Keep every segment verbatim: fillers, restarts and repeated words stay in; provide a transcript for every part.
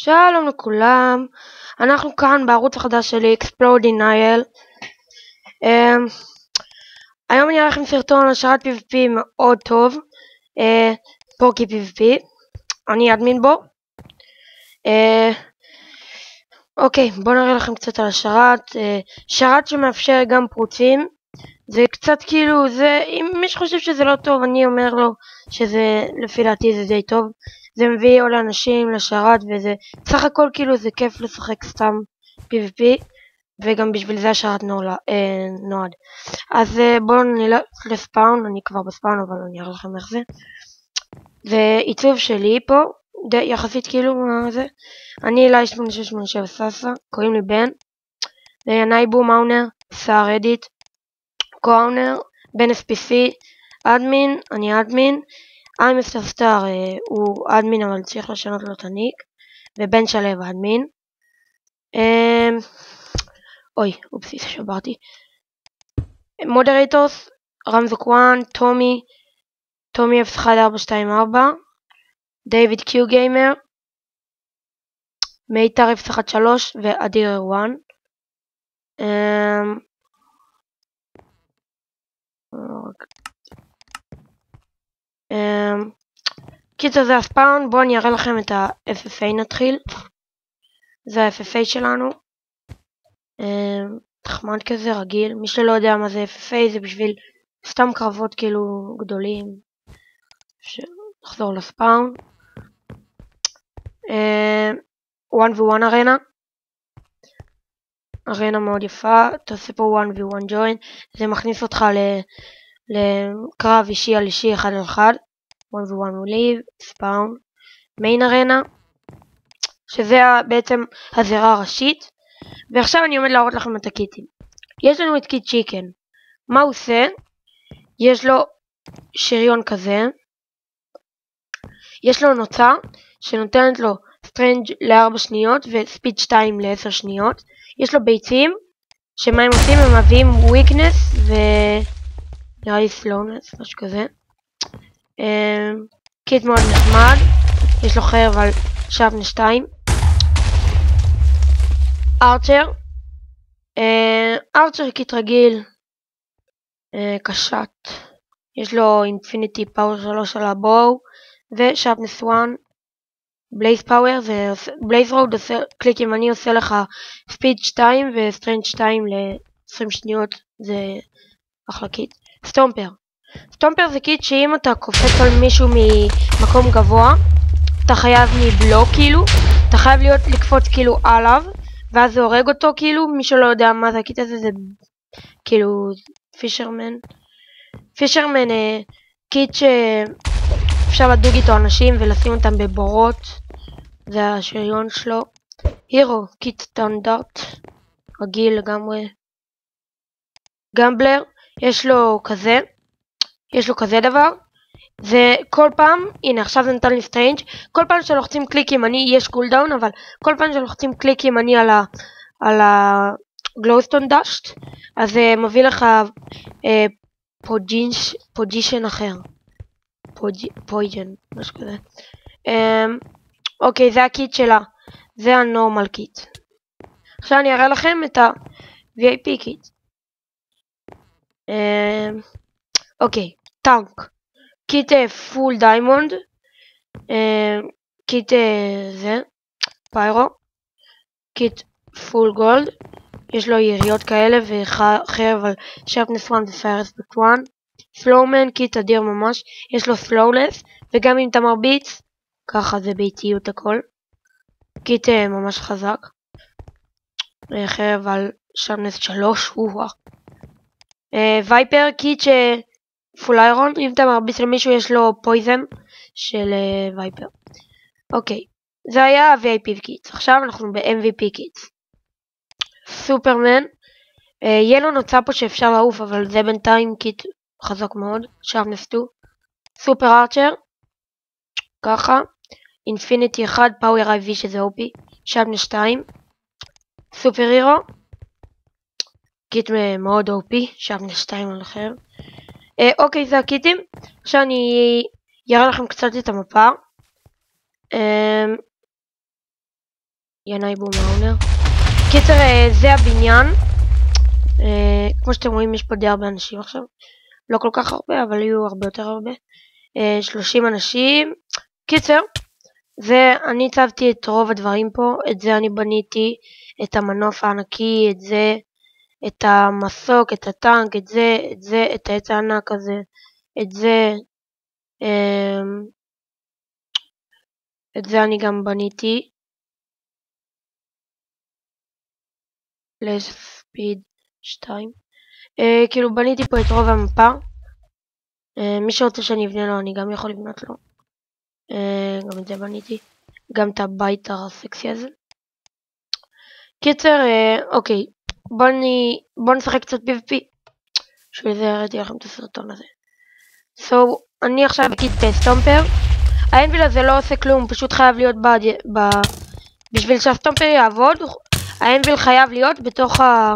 שלום לכולם, אנחנו כאן בערוץ החדש שלי Explode Denial. um, היום אני אראה לכם סרטון על שרת פי וי פי מאוד טוב, uh, פוקי פי וי פי, אני אדמין בו. uh, אוקיי, בואו נראה לכם קצת על השרת. uh, שרת שמאפשר גם פרוצים, זה קצת כאילו, זה, אם מי שחושב שזה לא טוב אני אומר לו שזה לפי דעתי זה די טוב. זה מביא עוד אנשים לשרת וזה סך הכל כאילו זה כיף לשחק סתם פי וי פי, וגם בשביל זה השרת נועד. אה, נועד. אז אה, בואו נלך לספאון, אני כבר בספאון אבל אני אראה לכם איך זה. ועיצוב שלי פה, די, יחסית כאילו מה זה. אני אלי שמונה שש שמונה שבע סאסה, קוראים לי בן. נייבו מאונר, סער אדיט, קואונר, בן אס פי סי, אדמין, אני אדמין. איי מיסטר סטאר הוא אדמין אבל צריך לשנות לו את הניק, ובן שלב אדמין. אוי, אופסי, שברתי. מודרטורס, רמזוקוואן, טומי, טומי אפס אחת ארבע שתיים ארבע, דיוויד קיו גיימר, מיתר אפס אחת שלוש ואדיר וואן. קיצר זה הספאון, בואו אני אראה לכם את ה-אף אף איי נתחיל. זה ה-אף אף איי שלנו, תחמד כזה רגיל. מי שלא יודע מה זה אף אף איי, זה בשביל סתם קרבות כאילו גדולים. נחזור לספאון. אחת וי אחת ארנה, ארנה מאוד יפה, תעשה פה אחת וי אחת ג'וין, זה מכניס אותך לקרב אישי על אישי אחד על אחד. אחת וי אחת ליב, ספאון, מיין ארנה, שזה בעצם הזירה הראשית. ועכשיו אני עומד להראות לכם את הקיטים. יש לנו את קיט צ'יקן. מה הוא עושה? יש לו שריון כזה, יש לו נוצה שנותנת לו סטרנג' ל-ארבע שניות וספיד שתיים ל-עשר שניות. יש לו ביצים שמה הם עושים? הם מביאים weakness ו... נראה לי slowness, משהו כזה. קיט מאוד נחמד, יש לו חרב על שרפנס שתיים. ארצ'ר, ארצ'ר קיט רגיל, קשת, יש לו אינפיניטי פאוור שלוש על הבואו ושרפנס אחת. בלייז פאוור, בלייז רוד עושה קליק ימני עושה לך ספיד שתיים וסטרנג' שתיים ל-עשרים שניות, זה אחלה קיט. סטומפר, סטומפר זה קיט שאם אתה קופץ על מישהו ממקום גבוה אתה חייב מבלוק, כאילו אתה חייב להיות לקפוץ כאילו עליו ואז זה הורג אותו. כאילו מי שלא יודע מה זה הקיט הזה, זה כאילו פישרמן. פישרמן אה, קיט שאפשר לדוג איתו אנשים ולשים אותם בבורות, זה השריון שלו. הירו, קיט סטנדרט רגיל לגמרי. גמבלר, יש לו כזה, יש לו כזה דבר, זה כל פעם, הנה עכשיו זה נתן לי סטרנג', כל פעם שלוחצים קליק ימני יש קולדאון, אבל כל פעם שלוחצים קליק ימני על ה על הגלוסטון דאשט, אז זה uh, מביא לך uh, פוג'יש, פוג'ישן אחר, פויג'ן, משהו כזה. um, אוקיי, זה הקיט שלה, זה הנורמל קיט. עכשיו אני אראה לכם את ה-וי איי פי קיט. um, אוקיי, טאנק, קיט פול דיימונד, קיט זה, פיירו, קיט פול גולד, יש לו יריות כאלה וחרב על שרפנס אחת ופייר אספקט אחת. סלואומן, קיט אדיר ממש, יש לו סלואולס, וגם אם אתה מרביץ, ככה זה באיטיות הכל. קיט ממש חזק. חרב על שרפנס שלוש, וואה. וייפר, קיט ש... פול איירון, אם אתה מרביץ למישהו יש לו פויזן של uh, וייפר. אוקיי, זה היה ה-וי איי פי קיטס. עכשיו אנחנו ב-אם וי פי קיטס. סופרמן, uh, יהיה לו נוצה פה שאפשר לעוף, אבל זה בינתיים קיט חזק מאוד. שרפנס שתיים. סופר ארצ'ר, ככה. אינפיניטי אחד, פאוור איי וי שזה או פי. שרפנס שתיים. סופר הירו, קיט מאוד או פי, שרפנס שתיים על אחר. Uh, אוקיי, זה הקיטים. עכשיו אני אראה לכם קצת את המפה. Uh, ינאי בומאונר. קיצר, זה הבניין. כמו שאתם רואים, יש פה די הרבה אנשים עכשיו. לא כל כך הרבה, אבל יהיו הרבה יותר הרבה. שלושים אנשים. קיצר, ואני הצבתי את רוב הדברים פה. את זה אני בניתי, את המנוף הענקי, את זה, את המסוק, את הטנק, את זה, את זה, את העץ הענק הזה, את זה, את זה אני גם בניתי. לספיד שתיים. Uh, כאילו בניתי פה את רוב המפה. Uh, מי שרוצה שאני אבנה לו, אני גם יכול לבנות לו. Uh, גם את זה בניתי. גם את הבית הסקסי הזה. קיצר, uh, אוקיי. בוא, אני, בוא נשחק קצת פי וי פי. בשביל זה הראיתי לכם את הסרטון הזה. So, אני עכשיו בקיד בסטומפר. האנביל הזה לא עושה כלום, הוא פשוט חייב להיות ב... ב... בשביל שהסטומפר יעבוד, האנביל חייב להיות בתוך ה...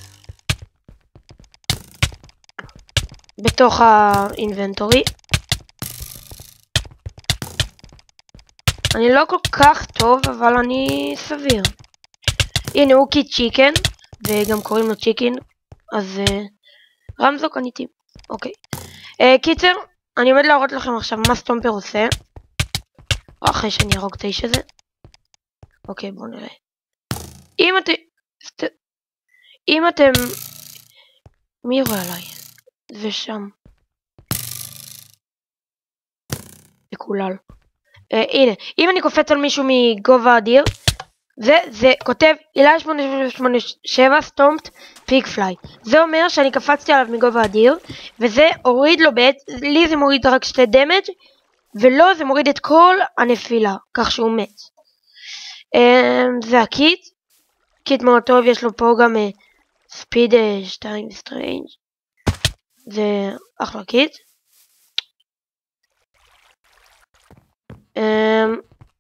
בתוך האינבנטורי. אני לא כל כך טוב, אבל אני סביר. הנה הוא קיד צ'יקן, וגם קוראים לו צ'יקין, אז uh, רמזו קניתי. אוקיי. Uh, קיצר, אני עומד להראות לכם עכשיו מה סטומפר עושה. או אחרי שאני ארוג את האיש הזה. אוקיי, בואו נראה. אם אתם... סט... אם אתם... מי יורה עליי? זה שם. מקולל. Uh, הנה, אם אני קופץ על מישהו מגובה אדיר, זה, זה כותב אילי שמונה שמונה שבע סטומפט פיג פליי. זה אומר שאני קפצתי עליו מגובה אדיר, וזה הוריד לו בעת, לי זה מוריד רק שתי דמג' ולא זה מוריד את כל הנפילה, כך שהוא מת. Uh, זה הקיט. קיט מאוד טוב, יש לו פה גם ספיד uh, שתיים סטרנג'. זה אחלה קיט. Um,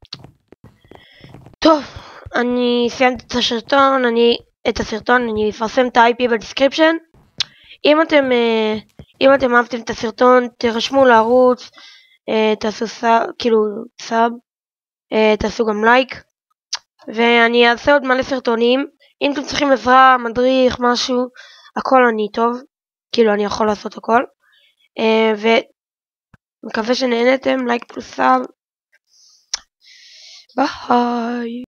טוב, אני סיימתי את הסרטון, אני את הסרטון, אני אפרסם את ה-איי פי בדיסקריפשן. אם אתם uh, אם אתם אהבתם את הסרטון, תרשמו לערוץ, uh, תעשו סאב, כאילו סאב, uh, תעשו גם לייק, ואני אעשה עוד מלא סרטונים. אם אתם צריכים עזרה, מדריך, משהו, הכל אני טוב, כאילו אני יכול לעשות הכל. Uh, ומקווה שנהנתם, לייק פלוס סאב. ביי.